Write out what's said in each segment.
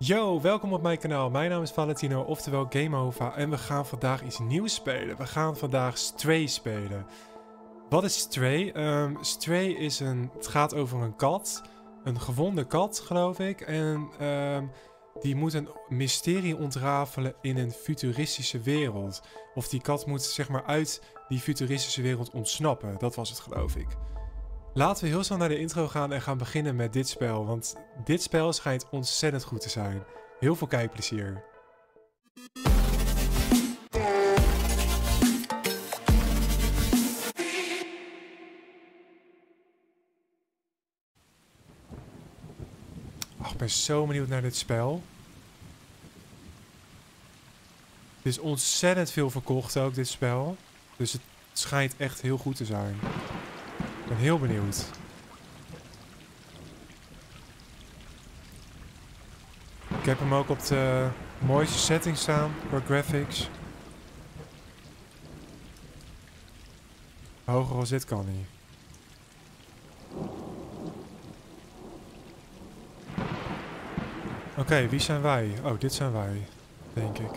Yo, welkom op mijn kanaal. Mijn naam is Valentino, oftewel GameOva. En we gaan vandaag iets nieuws spelen. We gaan vandaag Stray spelen. Wat is Stray? Stray is het gaat over een kat. Een gewonde kat, geloof ik. En die moet een mysterie ontrafelen in een futuristische wereld. Of die kat moet zeg maar uit die futuristische wereld ontsnappen. Dat was het, geloof ik. Laten we heel snel naar de intro gaan en gaan beginnen met dit spel. Want dit spel schijnt ontzettend goed te zijn. Heel veel kijkplezier. Oh, ik ben zo benieuwd naar dit spel. Het is ontzettend veel verkocht ook, dit spel. Dus het schijnt echt heel goed te zijn. Ik ben heel benieuwd. Ik heb hem ook op de mooiste setting staan qua graphics. Hoger als dit kan niet. Oké, wie zijn wij? Oh, dit zijn wij, denk ik.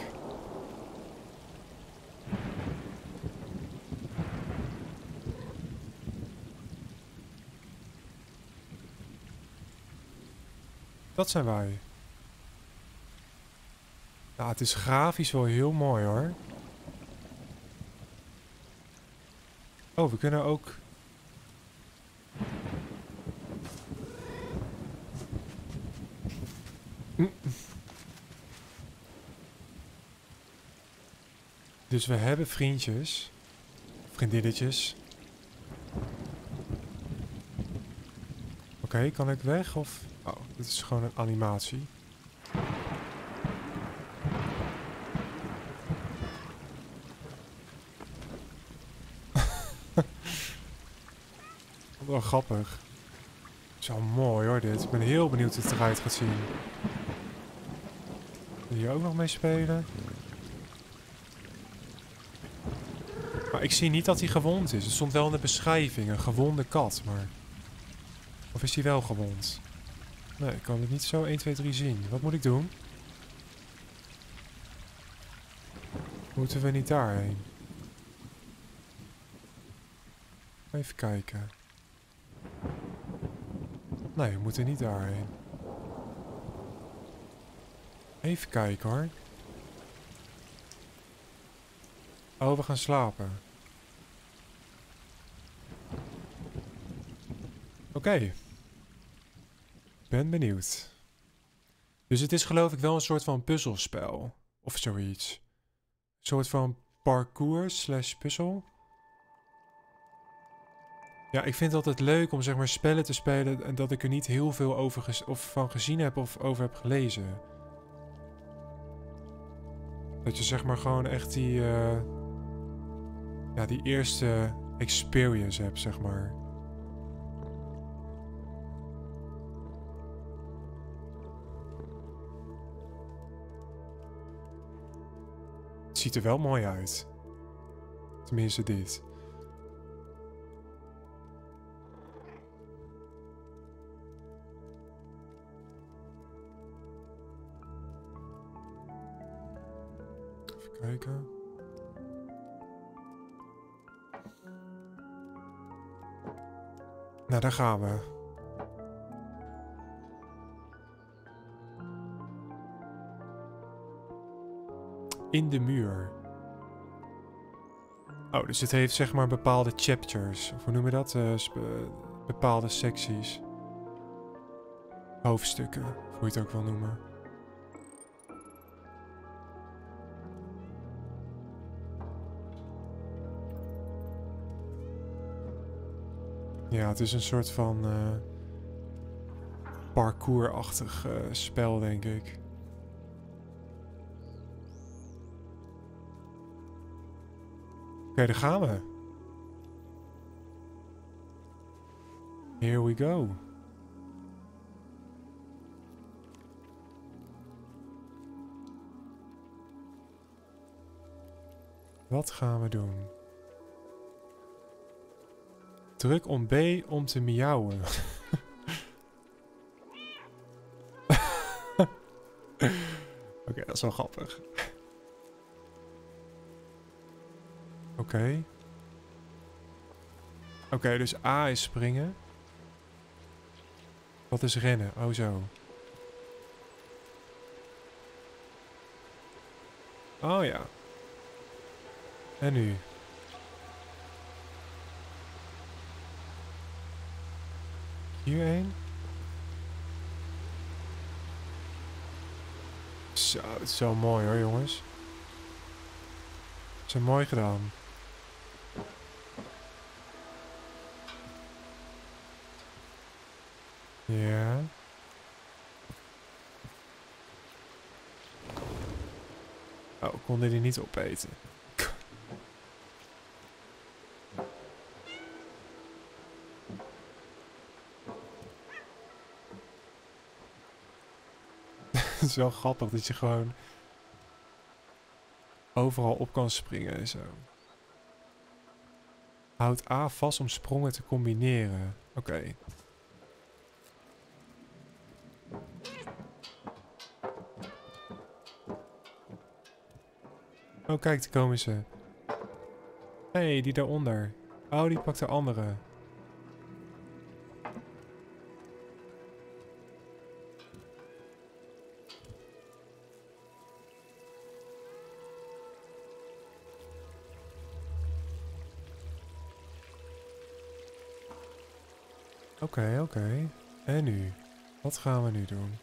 Dat zijn wij. Ja, het is grafisch wel heel mooi hoor. Oh, we kunnen ook... Dus we hebben vriendjes. Vriendinnetjes. Oké, kan ik weg of... Oh, dit is gewoon een animatie. Wel grappig. Zo mooi hoor dit. Ik ben heel benieuwd hoe het eruit gaat zien. Wil je hier ook nog mee spelen? Maar ik zie niet dat hij gewond is. Er stond wel in de beschrijving een gewonde kat, maar... Of is hij wel gewond? Nee, ik kan het niet zo 1, 2, 3 zien. Wat moet ik doen? Moeten we niet daarheen? Even kijken. Nee, we moeten niet daarheen. Even kijken hoor. Oh, we gaan slapen. Oké. Ben benieuwd. Dus het is geloof ik wel een soort van puzzelspel. Of zoiets. Een soort van parcours / puzzel. Ja, ik vind het altijd leuk om zeg maar spellen te spelen en dat ik er niet heel veel over van gezien heb of over heb gelezen. Dat je zeg maar gewoon echt die, ja, die eerste experience hebt, zeg maar. Het ziet er wel mooi uit. Tenminste dit. Even kijken. Nou, daar gaan we. In de muur. Oh, dus het heeft zeg maar bepaalde chapters. Of hoe noem je dat? Bepaalde secties. Hoofdstukken, of hoe je het ook wil noemen. Ja, het is een soort van parcoursachtig spel, denk ik. Oké, daar gaan we. Here we go. Wat gaan we doen? Druk om B om te miauwen. Oké, dat is wel grappig. Oké. Oké, dus A is springen. Wat is rennen? Oh, zo. Oh ja. En nu? Hier één. Zo, het is zo mooi hoor, jongens. Zo mooi gedaan. Ja. Oh, konden die niet opeten. Het is wel grappig dat je gewoon overal op kan springen en zo. Houd A vast om sprongen te combineren. Oké. Oh, kijk, daar komen ze. Hé, hey, die daaronder. Oh, die pakt de andere. Oké, oké. En nu? Wat gaan we nu doen?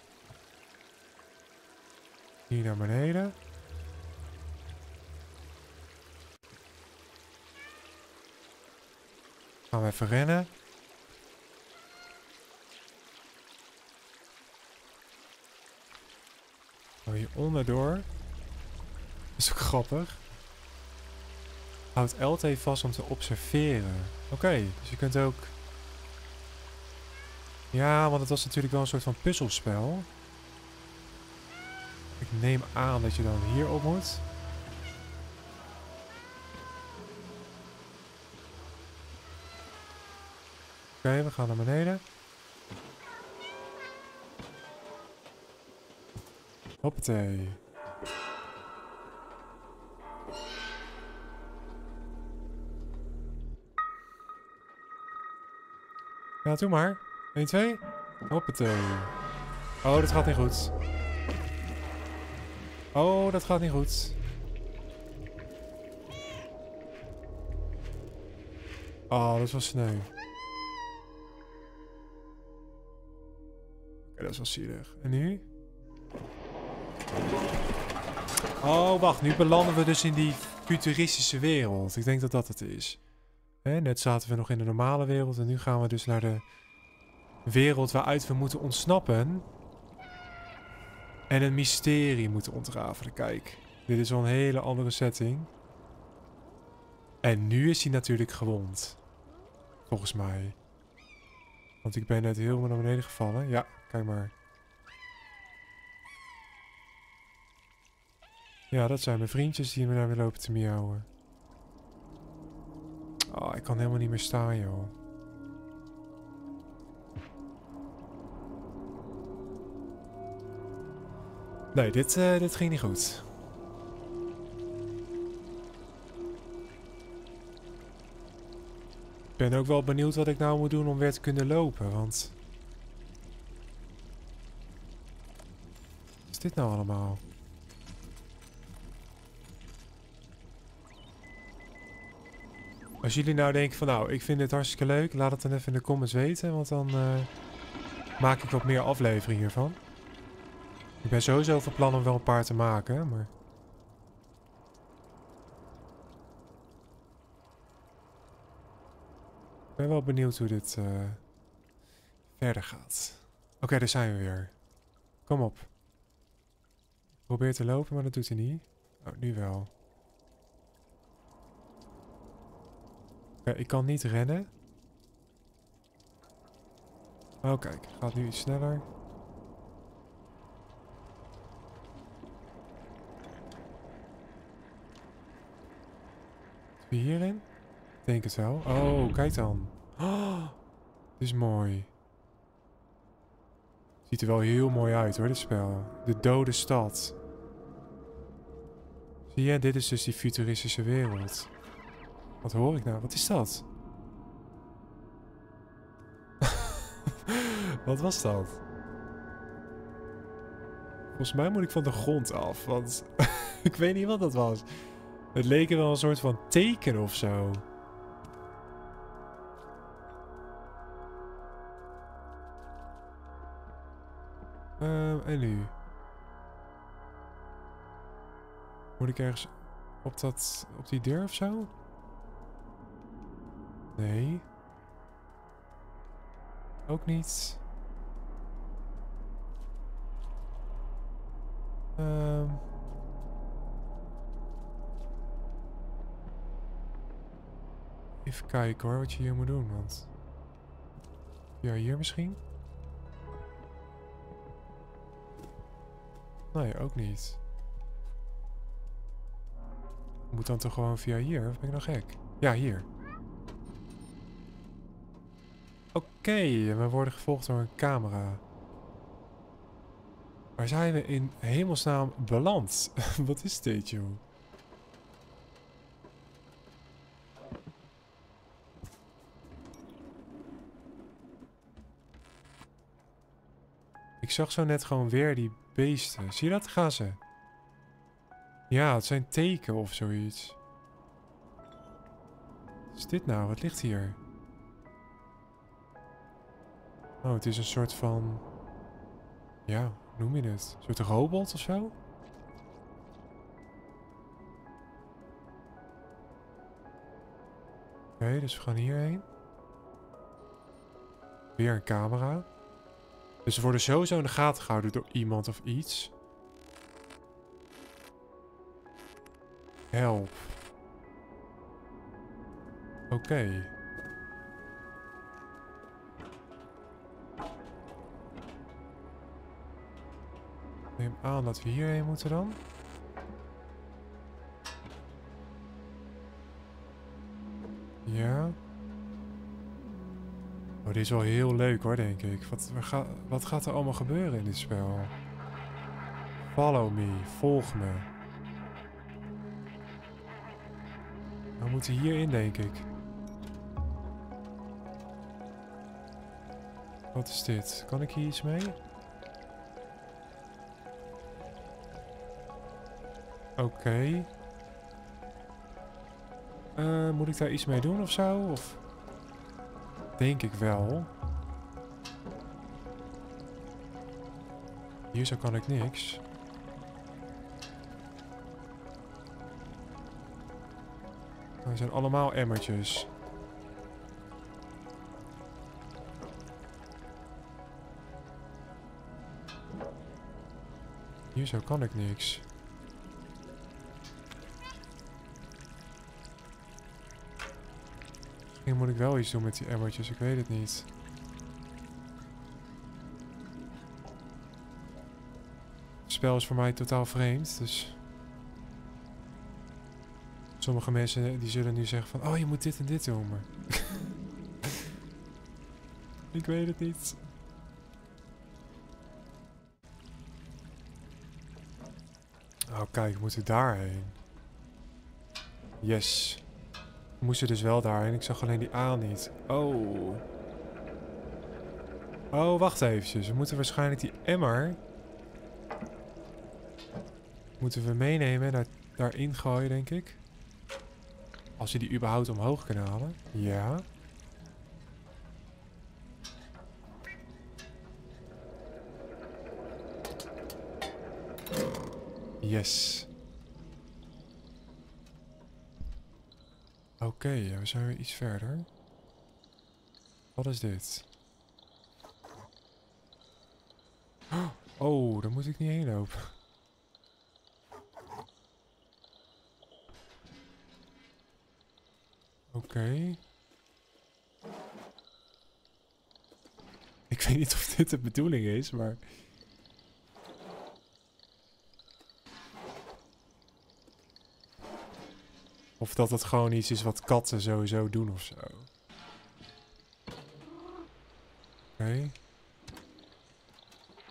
Hier naar beneden. Gaan we even rennen. Oh, hier onderdoor. Dat is ook grappig. Houd LT vast om te observeren. Oké, dus je kunt ook... Ja, want het was natuurlijk wel een soort van puzzelspel. Ik neem aan dat je dan hierop moet. Oké, we gaan naar beneden. Hoppatee. Ja, doe maar. 1, 2. Hoppatee. Oh, dat gaat niet goed. Oh, dat gaat niet goed. Oh, dat was sneu. Oké, dat is wel zielig. En nu? Oh, wacht. Nu belanden we dus in die futuristische wereld. Ik denk dat dat het is. Net zaten we nog in de normale wereld. En nu gaan we dus naar de wereld waaruit we moeten ontsnappen. En een mysterie moeten ontrafelen. Kijk, dit is wel een hele andere setting. En nu is hij natuurlijk gewond. Volgens mij. Want ik ben net helemaal naar beneden gevallen. Ja, kijk maar. Ja, dat zijn mijn vriendjes die me naar weer lopen te miauwen. Oh, ik kan helemaal niet meer staan, joh. Nee, dit ging niet goed. Ik ben ook wel benieuwd wat ik nou moet doen om weer te kunnen lopen, want... Wat is dit nou allemaal? Als jullie nou denken van nou, ik vind dit hartstikke leuk, laat het dan even in de comments weten, want dan maak ik wat meer afleveringen hiervan. Ik ben sowieso van plan om wel een paar te maken, maar... Ik ben wel benieuwd hoe dit verder gaat. Oké, daar zijn we weer. Kom op. Probeer te lopen, maar dat doet hij niet. Oh, nu wel. Oké, ik kan niet rennen. Oh, kijk. Gaat nu iets sneller. Zit je hierin? Ik denk het wel. Oh, kijk dan. Oh, dit is mooi. Ziet er wel heel mooi uit hoor, dit spel. De dode stad. Zie je, dit is dus die futuristische wereld. Wat hoor ik nou? Wat is dat? Wat was dat? Volgens mij moet ik van de grond af, want ik weet niet wat dat was. Het leek er wel een soort van teken of zo. En nu? Moet ik ergens op die deur of zo? Nee. Ook niet. Even kijken hoor, wat je hier moet doen, want... Ja, hier misschien? Nee, ook niet. Moet dan toch gewoon via hier? Of ben ik nou gek? Ja, hier. Oké, we worden gevolgd door een camera. Waar zijn we in hemelsnaam beland? Wat is dit, joh? Ik zag zo net gewoon weer die beesten. Zie je dat? Gaan ze. Ja, het zijn teken of zoiets. Wat is dit nou? Wat ligt hier? Oh, het is een soort van... Ja, hoe noem je het? Een soort robot of zo? Oké, dus we gaan hierheen. Weer een camera. Dus ze worden sowieso in de gaten gehouden door iemand of iets. Help. Oké. Neem aan dat we hierheen moeten dan. Ja. Oh, dit is wel heel leuk hoor, denk ik. Wat gaat er allemaal gebeuren in dit spel? Follow me. Volg me. We moeten hierin, denk ik. Wat is dit? Kan ik hier iets mee? Oké. Moet ik daar iets mee doen of zo? Of... Denk ik wel. Hier zo kan ik niks. Er zijn allemaal emmertjes. Hier zo kan ik niks. Misschien moet ik wel iets doen met die emmertjes, ik weet het niet. Het spel is voor mij totaal vreemd, dus... Sommige mensen die zullen nu zeggen van... Oh, je moet dit en dit doen, maar... Ik weet het niet. Oh, kijk, we moeten daarheen. Yes. We moesten dus wel daarheen. Ik zag alleen die A niet. Oh. Oh, wacht eventjes. We moeten waarschijnlijk die emmer... Moeten we meenemen en daarin gooien, denk ik. Als je die überhaupt omhoog kan halen. Ja. Yes. Oké, we zijn weer iets verder. Wat is dit? Oh, daar moet ik niet heen lopen. Oké. Ik weet niet of dit de bedoeling is, maar... Of dat het gewoon iets is wat katten sowieso doen of zo. Oké.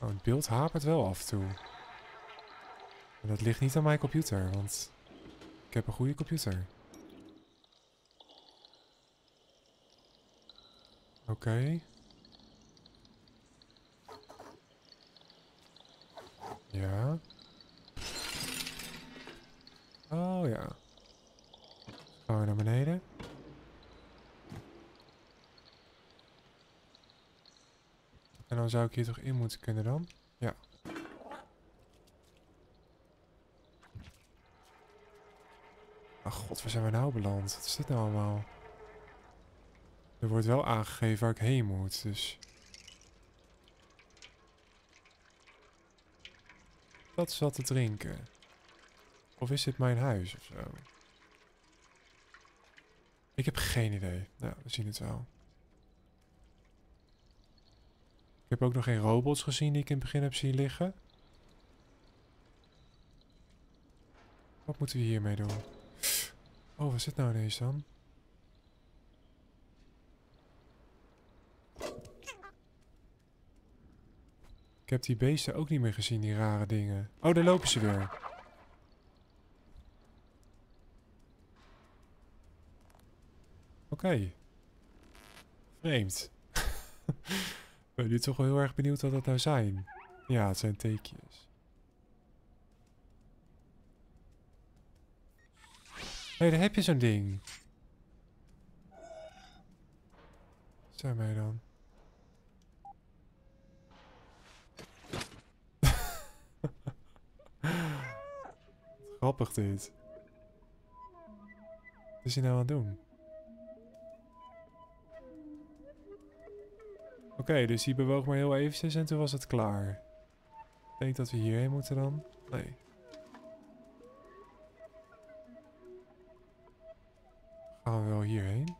Oh, het beeld hapert wel af en toe. En dat ligt niet aan mijn computer, want ik heb een goede computer. Oké. Ja. Oh ja. Gaan we naar beneden. En dan zou ik hier toch in moeten kunnen dan? Ja. Ach god, waar zijn we nou beland? Wat is dit nou allemaal? Er wordt wel aangegeven waar ik heen moet, dus... Dat is wat te drinken. Of is dit mijn huis of zo? Ik heb geen idee. Nou, we zien het wel. Ik heb ook nog geen robots gezien die ik in het begin heb zien liggen. Wat moeten we hiermee doen? Oh, wat is dit nou ineens dan? Ik heb die beesten ook niet meer gezien, die rare dingen. Oh, daar lopen ze weer. Oké. Vreemd. Ik ben nu toch wel heel erg benieuwd wat dat nou zijn. Ja, het zijn teekjes. Hé, daar heb je zo'n ding. Wat zijn wij dan? Grappig dit. Wat is hij nou aan het doen? Oké, dus die bewoog maar heel eventjes en toen was het klaar. Ik denk dat we hierheen moeten dan. Nee. Gaan we wel hierheen?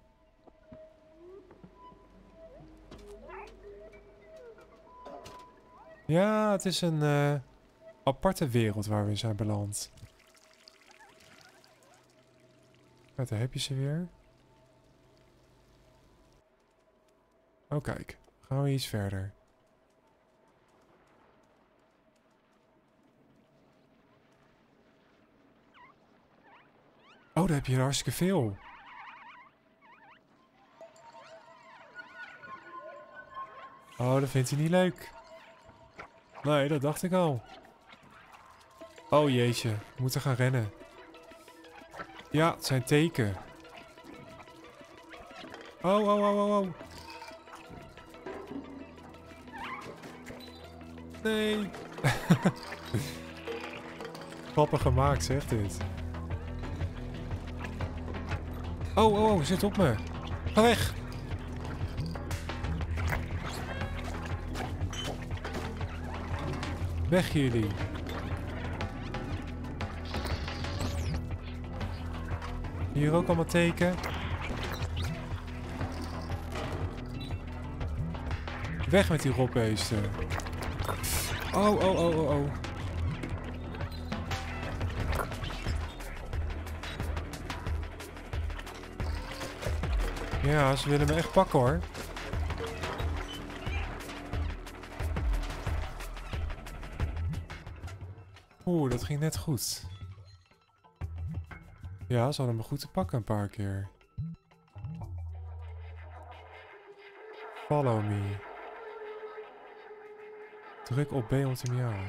Ja, het is een aparte wereld waar we in zijn beland. Kijk, daar heb je ze weer. Oh, kijk. Gaan we iets verder. Oh, daar heb je er hartstikke veel. Oh, dat vindt hij niet leuk. Nee, dat dacht ik al. Oh jeetje, we moeten gaan rennen. Ja, het zijn teken. Oh, oh, oh, oh, oh. Nee. Grappig gemaakt, zegt dit. Oh, oh, oh, zit op me. Ga weg. Weg jullie. Hier ook allemaal teken. Weg met die rotbeesten. Oh, oh, oh, oh, oh. Ja, ze willen me echt pakken hoor. Oeh, dat ging net goed. Ja, ze hadden me goed te pakken een paar keer. Follow me. Druk op B om te miauwen.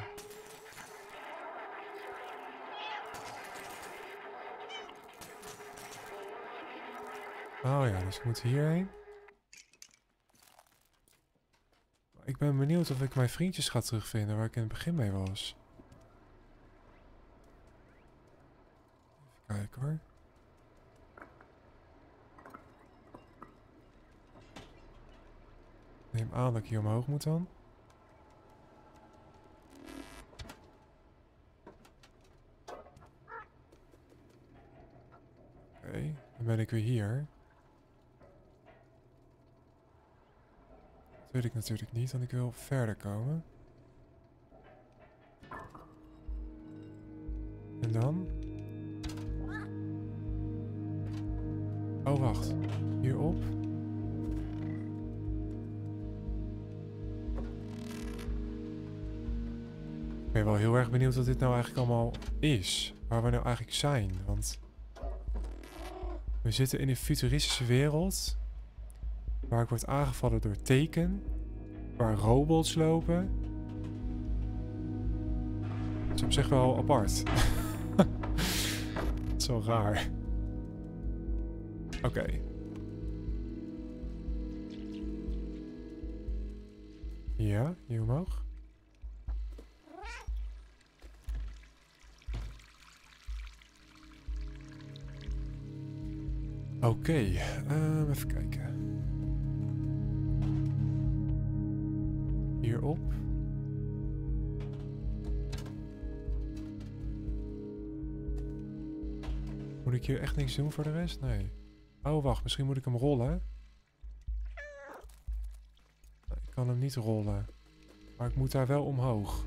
Oh ja, dus ik moet hierheen. Ik ben benieuwd of ik mijn vriendjes ga terugvinden waar ik in het begin mee was. Even kijken hoor. Neem aan dat ik hier omhoog moet dan. Oké, dan ben ik weer hier. Dat weet ik natuurlijk niet, want ik wil verder komen. En dan? Oh, wacht. Hierop. ben wel heel erg benieuwd wat dit nou eigenlijk allemaal is. Waar we nou eigenlijk zijn. Want we zitten in een futuristische wereld. Waar ik word aangevallen door teken. Waar robots lopen. Dat is op zich wel apart. Dat is wel raar. Oké. Ja, hier omhoog. Oké, even kijken. Hierop. Moet ik hier echt niks doen voor de rest? Nee. Oh, wacht. Misschien moet ik hem rollen. Nee, ik kan hem niet rollen. Maar ik moet daar wel omhoog.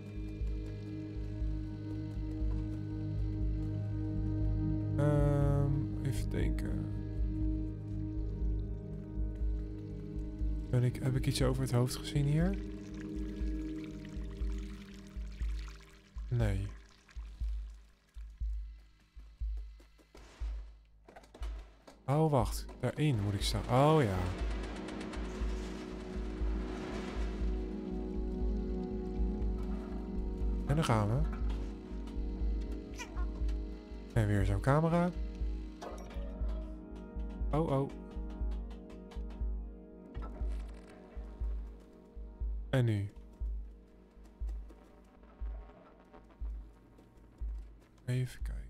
Even denken. Heb ik iets over het hoofd gezien hier? Nee. Oh, wacht. Daarin moet ik staan. Oh, ja. En dan gaan we. En weer zo'n camera. Oh, oh. En nu? Even kijken.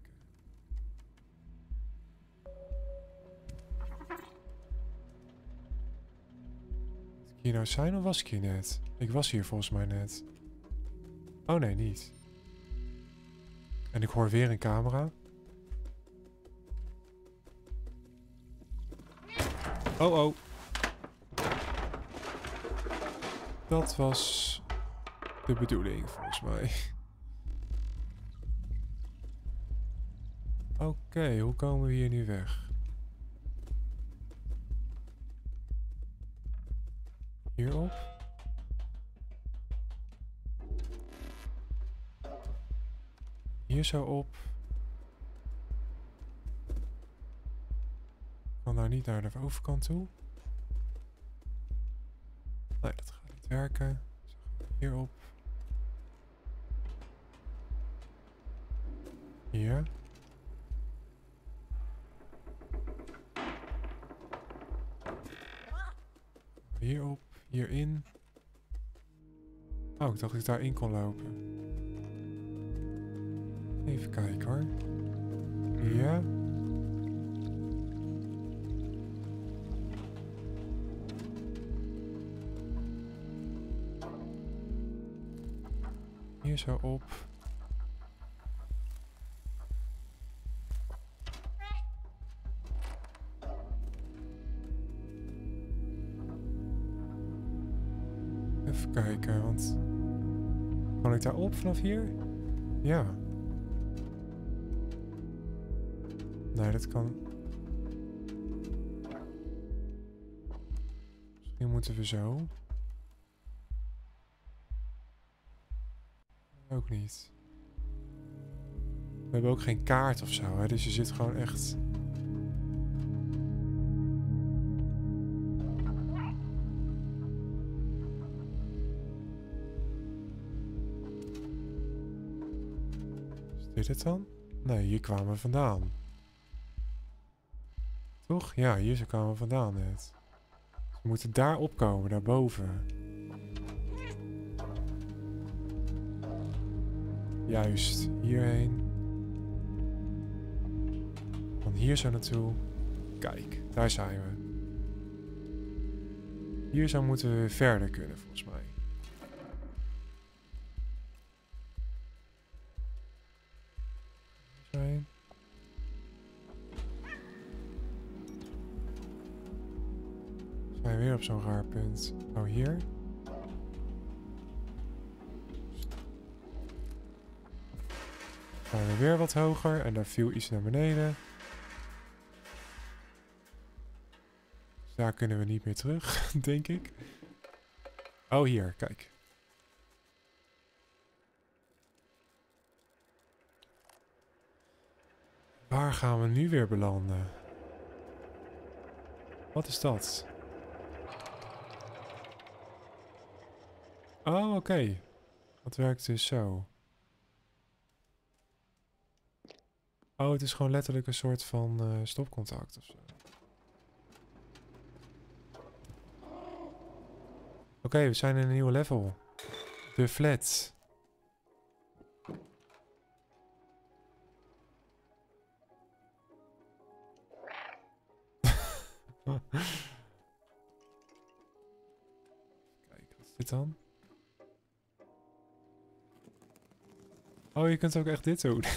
Moet ik hier nou zijn of was ik hier net? Ik was hier volgens mij net. Oh nee, niet. En ik hoor weer een camera. Oh, oh. Dat was de bedoeling, volgens mij. Oké, hoe komen we hier nu weg? Hierop? Hier zo op. Ik kan daar niet naar de overkant toe. Nee, dat gaat niet werken. Hierop. Hier. Hierop. Hierin. Oh, ik dacht dat ik daarin kon lopen. Even kijken hoor. Ja. Hier zo op. Even kijken, want... Kan ik daar op vanaf hier? Ja. Nee, dat kan... Misschien moeten we zo. Ook niet. We hebben ook geen kaart of zo, hè? Dus je zit gewoon echt... Is dit het dan? Nee, hier kwamen we vandaan. Toch? Ja, hier kwamen we vandaan net. We moeten daar opkomen, daarboven. Juist, hierheen. Van hier zo naartoe. Kijk, daar zijn we. Hier zo moeten we verder kunnen, volgens mij. Zijn. Zijn we weer op zo'n raar punt. Oh, hier. Zijn we weer wat hoger en daar viel iets naar beneden. Dus daar kunnen we niet meer terug, denk ik. Oh, hier, kijk. Waar gaan we nu weer belanden? Wat is dat? Oh, oké. Dat werkt dus zo. Oh, het is gewoon letterlijk een soort van stopcontact of zo. Oké, we zijn in een nieuwe level. De flats. Kijk, wat is dit dan? Oh, je kunt ook echt dit doen.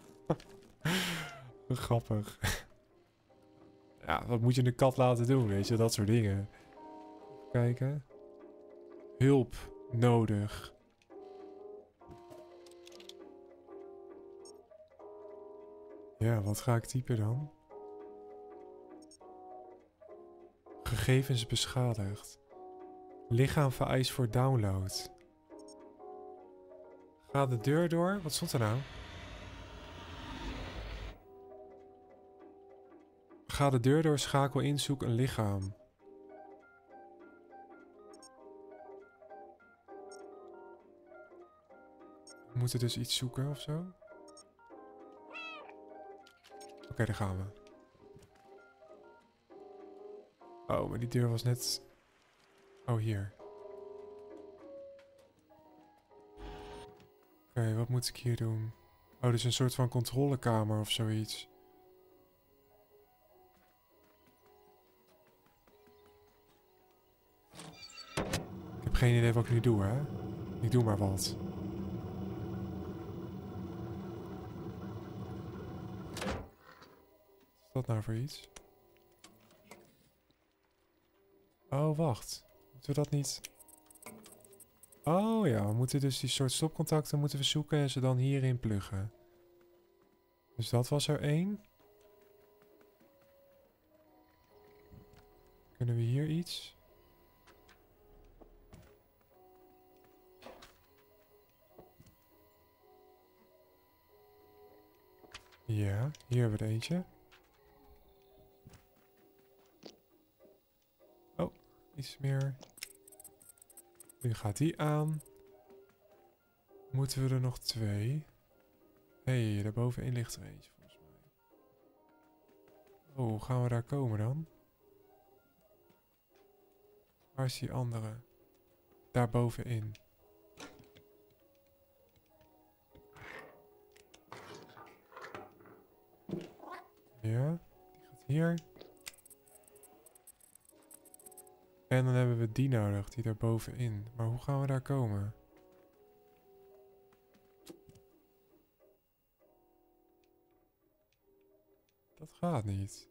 Grappig. Ja, wat moet je een kat laten doen, weet je? Dat soort dingen. Even kijken. Hulp nodig. Ja, wat ga ik typen dan? Gegevens beschadigd. Lichaam vereist voor download. Ga de deur door. Wat stond er nou? Ga de deur door, schakel in, zoek een lichaam. We moeten dus iets zoeken of zo. Oké, daar gaan we. Oh, maar die deur was net... Oh, hier. Oké, wat moet ik hier doen? Oh, dit is een soort van controlekamer of zoiets. Ik heb geen idee wat ik nu doe, hè? Ik doe maar wat. Wat is dat nou voor iets? Oh, wacht. Moeten we dat niet... Oh ja, we moeten dus die soort stopcontacten moeten we zoeken en ze dan hierin pluggen. Dus dat was er één. Kunnen we hier iets? Ja, hier hebben we er eentje. Oh, iets meer. Nu gaat die aan. Moeten we er nog 2? Hé, daarbovenin ligt er eentje volgens mij. Oh, hoe gaan we daar komen dan? Waar is die andere? Daarbovenin. Ja, die gaat hier. En dan hebben we die nodig, die daar bovenin. Maar hoe gaan we daar komen? Dat gaat niet.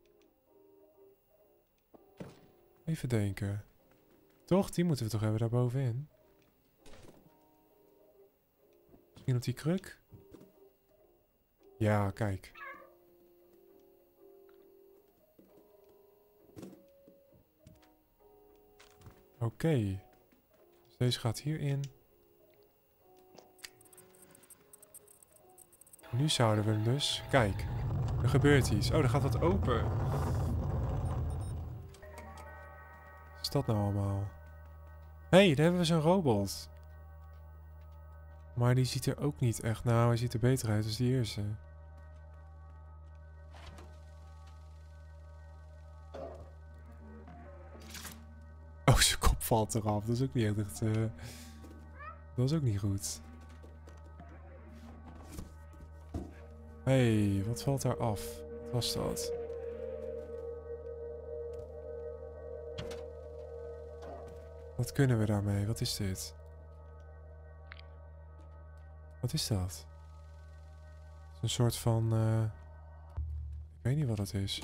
Even denken. Toch? Die moeten we toch hebben daar bovenin? Misschien op die kruk? Ja, kijk. Oké. Dus deze gaat hierin. Nu zouden we hem dus... Kijk. Er gebeurt iets. Oh, er gaat wat open. Wat is dat nou allemaal? Hé, daar hebben we zo'n robot. Maar die ziet er ook niet echt... Nou, hij ziet er beter uit dan die eerste. Oh, zijn kop valt eraf. Dat is ook niet echt... dat is ook niet goed. Hé, wat valt daar af? Wat was dat? Wat kunnen we daarmee? Wat is dit? Wat is dat? Het is een soort van... ik weet niet wat het is.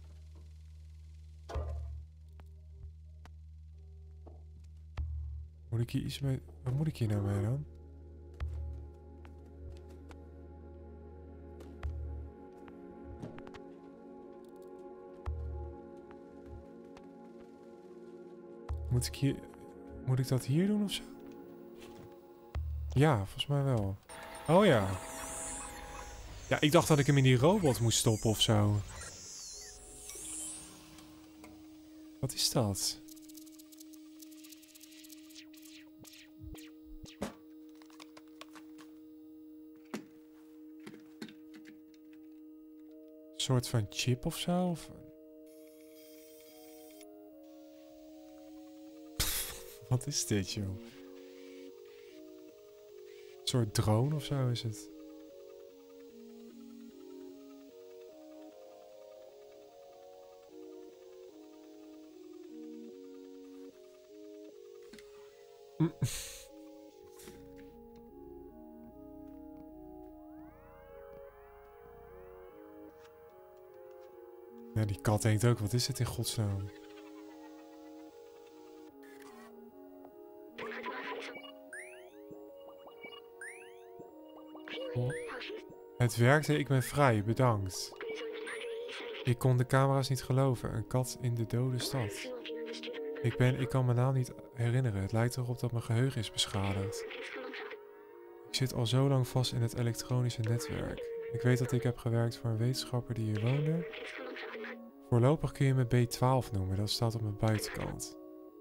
Moet ik hier iets mee... Wat moet ik hier nou mee dan? Moet ik hier... Moet ik dat hier doen of zo? Ja, volgens mij wel. Oh ja. Ja, ik dacht dat ik hem in die robot moest stoppen of zo. Wat is dat? Een soort van chip of zo? Of... Wat is dit, joh? Een soort drone of zo is het. Ja, die kat denkt ook, wat is dit in godsnaam? Oh. Het werkte, ik ben vrij, bedankt. Ik kon de camera's niet geloven, een kat in de dode stad. Ik kan me naam niet herinneren, het lijkt erop dat mijn geheugen is beschadigd. Ik zit al zo lang vast in het elektronische netwerk. Ik weet dat ik heb gewerkt voor een wetenschapper die hier woonde. Voorlopig kun je me B12 noemen, dat staat op mijn buitenkant.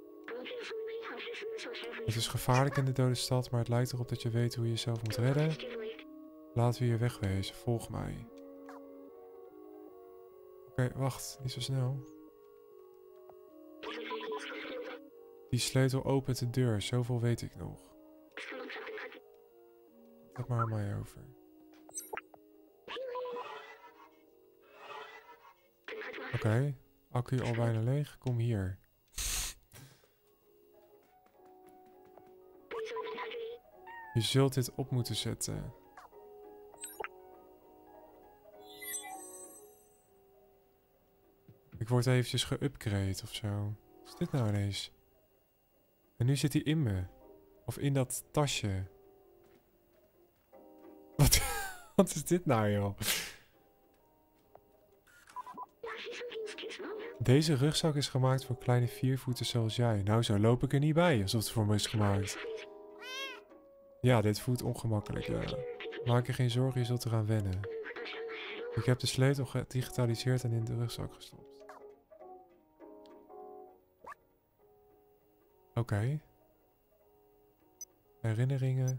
Het is gevaarlijk in de dode stad, maar het lijkt erop dat je weet hoe je jezelf moet redden. Laten we hier wegwezen, volg mij. Oké, wacht, niet zo snel. Die sleutel opent de deur, zoveel weet ik nog. Laat maar aan mij over. Oké, accu al bijna leeg, kom hier. Je zult dit op moeten zetten. Ik word eventjes geupgrade of zo. Wat is dit nou ineens? En nu zit hij in me. Of in dat tasje. Wat is dit nou, joh? Deze rugzak is gemaakt voor kleine viervoeters zoals jij. Nou, zo loop ik er niet bij, alsof het voor me is gemaakt. Ja, dit voelt ongemakkelijk, ja. Maak je geen zorgen, je zult eraan wennen. Ik heb de sleutel gedigitaliseerd en in de rugzak gestopt. Oké. Herinneringen.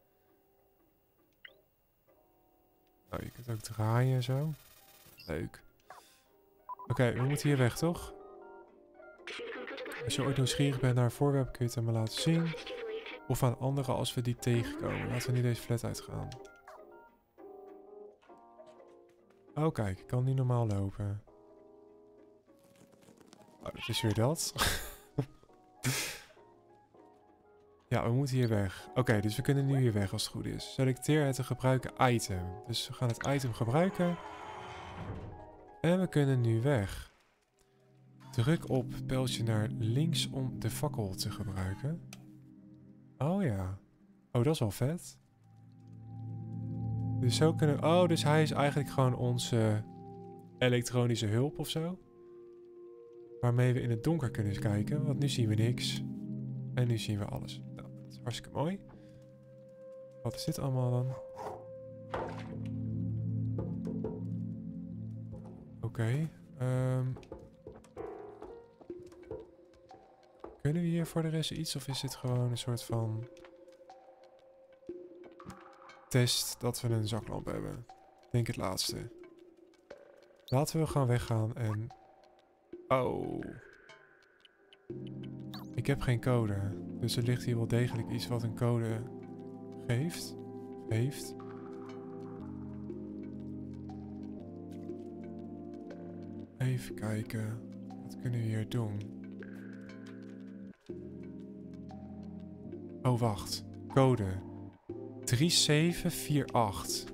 Oh, je kunt ook draaien en zo. Leuk. Oké, we moeten hier weg, toch? Als je ooit nieuwsgierig bent naar een voorwerp, kun je het aan me laten zien. Of aan anderen als we die tegenkomen. Laten we nu deze flat uitgaan. Oh, kijk, ik kan nu normaal lopen. Oh, dat is weer dat. Ja, we moeten hier weg. Oké, dus we kunnen nu hier weg als het goed is. Selecteer het te gebruiken item. Dus we gaan het item gebruiken. En we kunnen nu weg. Druk op pijltje naar links om de fakkel te gebruiken. Oh ja. Oh, dat is wel vet. Dus zo kunnen... Oh, dus hij is eigenlijk gewoon onze elektronische hulp of zo. Waarmee we in het donker kunnen kijken. Want nu zien we niks. En nu zien we alles. Nou, dat is hartstikke mooi. Wat is dit allemaal dan? Oké. Kunnen we hier voor de rest iets? Of is dit gewoon een soort van... test dat we een zaklamp hebben? Ik denk het laatste. Laten we gewoon weggaan en... Oh. Ik heb geen code. Dus er ligt hier wel degelijk iets wat een code geeft. Heeft. Even kijken. Wat kunnen we hier doen? Oh, wacht. Code. 3748.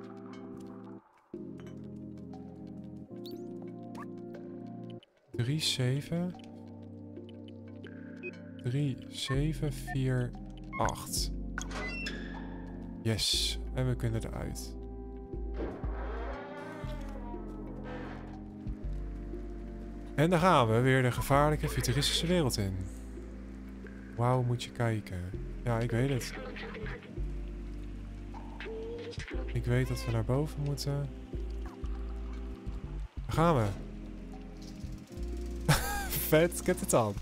Drie, zeven, vier, acht. Yes. En we kunnen eruit. En dan gaan we weer de gevaarlijke futuristische wereld in. Wauw, moet je kijken. Ja, ik weet het. Ik weet dat we naar boven moeten. Daar gaan we. Vet, get het aan.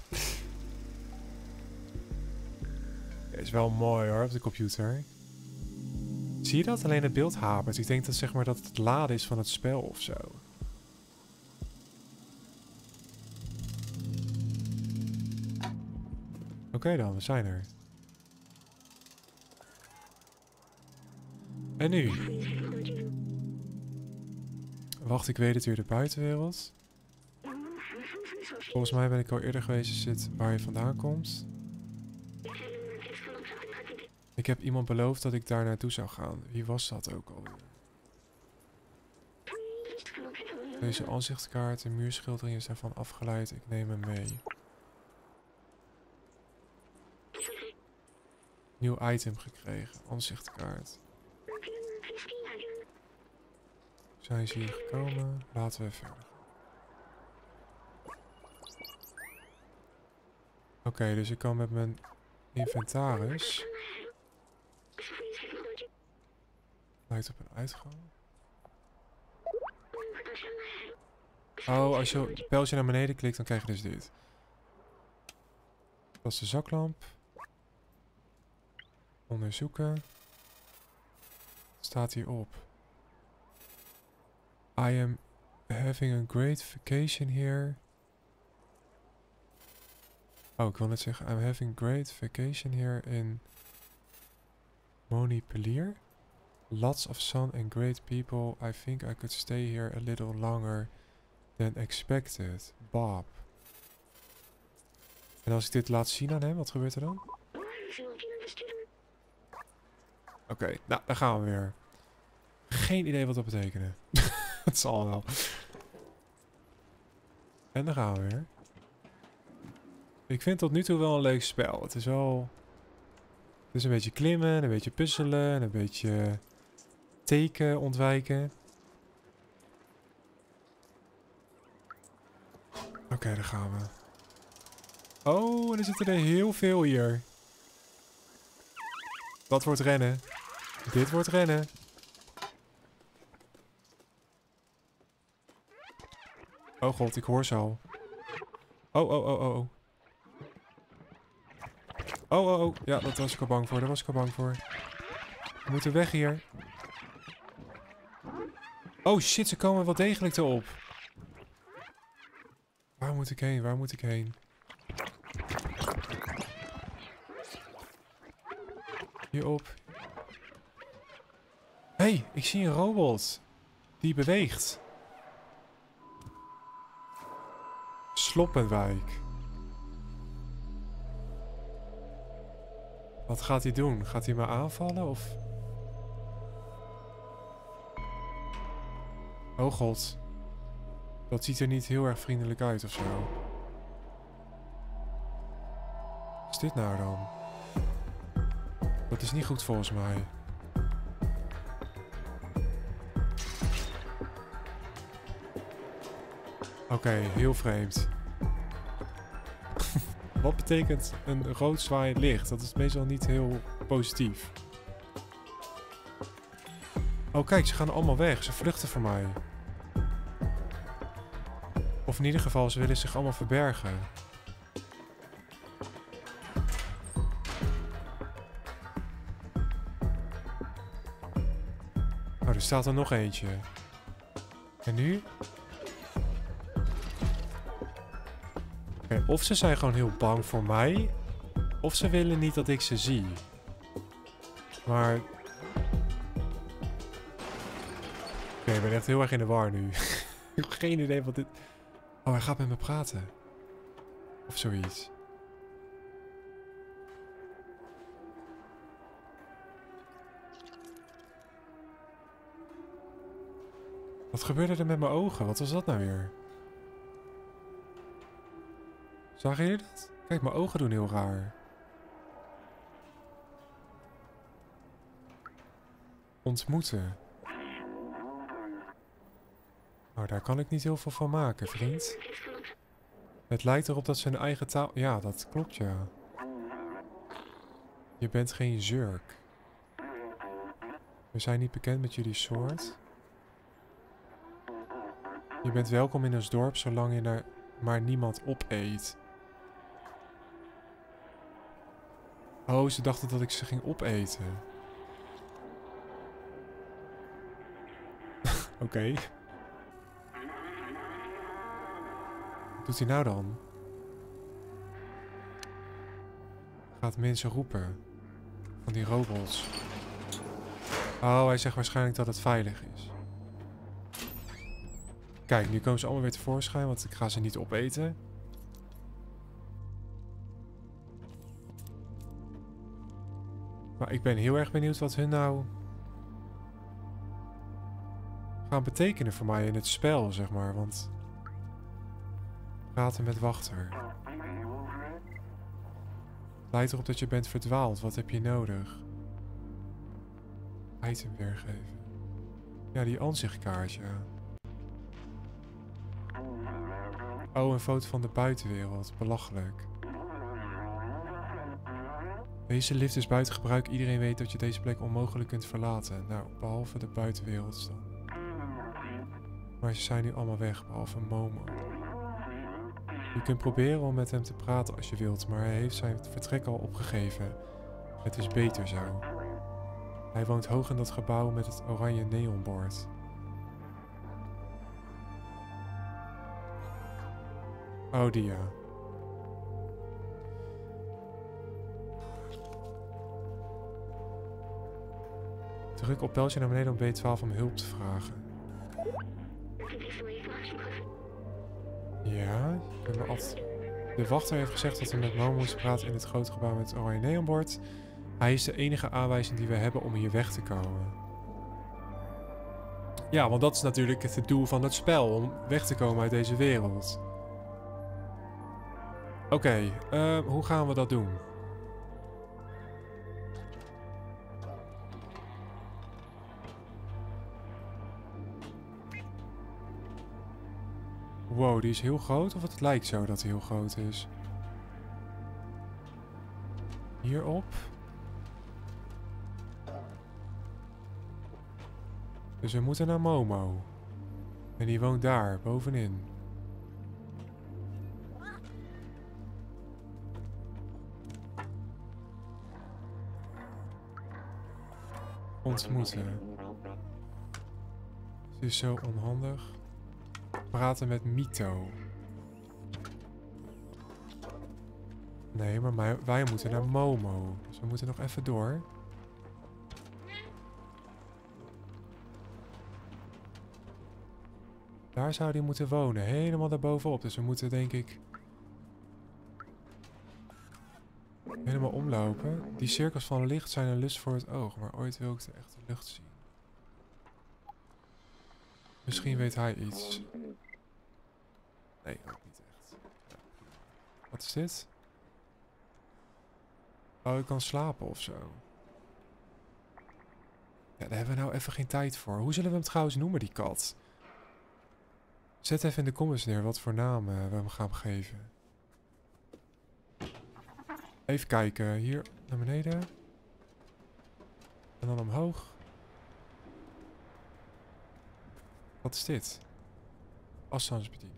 Is wel mooi hoor, op de computer. Zie je dat? Alleen het beeld hapert. Ik denk dat, zeg maar, dat het laden is van het spel of zo. Oké dan, we zijn er. En nu? Wacht, ik weet het weer, de buitenwereld. Volgens mij ben ik al eerder geweest, is dit waar je vandaan komt. Ik heb iemand beloofd dat ik daar naartoe zou gaan. Wie was dat ook alweer? Deze aanzichtkaart en muurschildering is daarvan afgeleid. Ik neem hem mee. Nieuw item gekregen. Aanzichtkaart. Zijn ze hier gekomen? Laten we verder. Oké, dus ik kan met mijn inventaris. Lijkt op een uitgang. Oh, als je het pijltje naar beneden klikt, dan krijg je dus dit. Dat is de zaklamp. Onderzoeken. Staat hierop. I am having a great vacation here. Oh, ik wil net zeggen, I'm having great vacation here in Montpellier. Lots of sun and great people. I think I could stay here a little longer than expected. Bob. En als ik dit laat zien aan hem, wat gebeurt er dan? Oké, nou, daar gaan we weer. Geen idee wat dat betekent. Het zal wel. En daar gaan we weer. Ik vind tot nu toe wel een leuk spel. Het is wel... Het is een beetje klimmen, een beetje puzzelen, en een beetje teken ontwijken. Oké, daar gaan we. Oh, en er zitten er heel veel hier. Dat wordt rennen. Dit wordt rennen. Oh god, ik hoor ze al. Oh, oh, oh, oh, oh. Oh, oh, oh. Ja, dat was ik al bang voor. Daar was ik al bang voor. We moeten weg hier. Oh shit, ze komen wel degelijk erop. Waar moet ik heen? Waar moet ik heen? Hierop. Hé, hey, ik zie een robot. Die beweegt. Sloppenwijk. Wat gaat hij doen? Gaat hij me aanvallen of... Oh god. Dat ziet er niet heel erg vriendelijk uit of zo. Wat is dit nou dan? Dat is niet goed volgens mij. Oké, heel vreemd. Wat betekent een rood zwaaiend licht? Dat is meestal niet heel positief. Oh kijk, ze gaan allemaal weg. Ze vluchten voor mij. Of in ieder geval, ze willen zich allemaal verbergen. Oh, er staat er nog eentje. En nu? Of ze zijn gewoon heel bang voor mij. Of ze willen niet dat ik ze zie. Maar... Oké, ik ben echt heel erg in de war nu. Ik heb geen idee wat dit... Oh, hij gaat met me praten. Of zoiets. Wat gebeurde er met mijn ogen? Wat was dat nou weer? Zagen jullie dat? Kijk, mijn ogen doen heel raar. Ontmoeten. Nou, daar kan ik niet heel veel van maken, vriend. Het lijkt erop dat ze hun eigen taal... Ja, dat klopt, ja. Je bent geen zurk. We zijn niet bekend met jullie soort. Je bent welkom in ons dorp zolang je er maar niemand opeet. Oh, ze dachten dat ik ze ging opeten. Oké. Wat doet hij nou dan? Gaat mensen roepen. Van die robots. Oh, hij zegt waarschijnlijk dat het veilig is. Kijk, nu komen ze allemaal weer tevoorschijn, want ik ga ze niet opeten. Maar ik ben heel erg benieuwd wat hun nou gaan betekenen voor mij in het spel, zeg maar. Want praten met wachter. Lijkt erop dat je bent verdwaald. Wat heb je nodig? Item weergeven. Ja, die ansichtkaartje. Oh, een foto van de buitenwereld. Belachelijk. Deze lift is buiten gebruik. Iedereen weet dat je deze plek onmogelijk kunt verlaten. Nou, behalve de buitenwereld dan. Maar ze zijn nu allemaal weg, behalve Momo. Je kunt proberen om met hem te praten als je wilt, maar hij heeft zijn vertrek al opgegeven. Het is beter zo. Hij woont hoog in dat gebouw met het oranje neonbord. Oh, die ja. Druk op pijltje naar beneden om B12 om hulp te vragen. Ja, ik ben maar altijd... De wachter heeft gezegd dat we met Momo moesten praten in het grote gebouw met het oranje neonbord. Hij is de enige aanwijzing die we hebben om hier weg te komen. Ja, want dat is natuurlijk het doel van het spel, om weg te komen uit deze wereld. Oké, hoe gaan we dat doen? Wow, die is heel groot, of het lijkt zo dat hij heel groot is. Hierop. Dus we moeten naar Momo. En die woont daar, bovenin. Ontmoeten. Het is zo onhandig. Praten met Mito. Nee, maar wij moeten naar Momo. Dus we moeten nog even door. Daar zou die moeten wonen. Helemaal daarbovenop. Dus we moeten denk ik... helemaal omlopen. Die cirkels van licht zijn een lust voor het oog. Maar ooit wil ik de echte lucht zien. Misschien weet hij iets. Nee, ook niet echt. Ja. Wat is dit? Oh, ik kan slapen of zo. Ja, daar hebben we nou even geen tijd voor. Hoe zullen we hem trouwens noemen, die kat? Zet even in de comments neer wat voor naam we hem gaan geven. Even kijken. Hier naar beneden. En dan omhoog. Wat is dit? Afstandsbediening.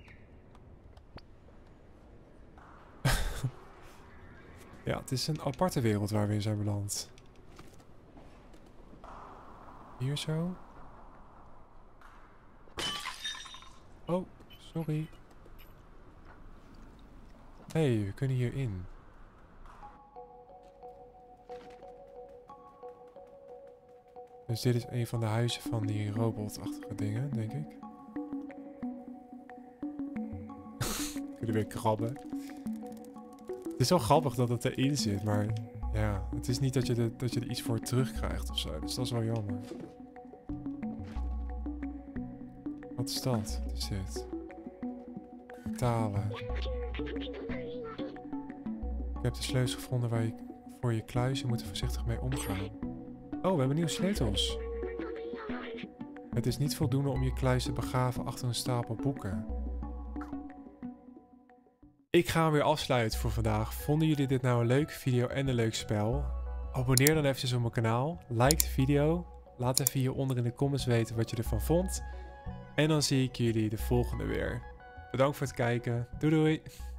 Ja, het is een aparte wereld waar we in zijn beland. Hier zo. Oh, sorry. Hé, we kunnen hierin. Dus dit is een van de huizen van die robotachtige dingen, denk ik. Kunnen weer krabben. Het is wel grappig dat het erin zit, maar ja, het is niet dat je er iets voor terugkrijgt of zo. Dus dat is wel jammer. Wat is dat? Wat is dit? Talen. Ik heb de sleutels gevonden waar je voor je kluis. Je moet er voorzichtig mee omgaan. Oh, we hebben nieuwe sleutels. Het is niet voldoende om je kluis te begraven achter een stapel boeken. Ik ga hem weer afsluiten voor vandaag. Vonden jullie dit nou een leuke video en een leuk spel? Abonneer dan even op mijn kanaal. Like de video. Laat even hieronder in de comments weten wat je ervan vond. En dan zie ik jullie de volgende weer. Bedankt voor het kijken. Doei doei!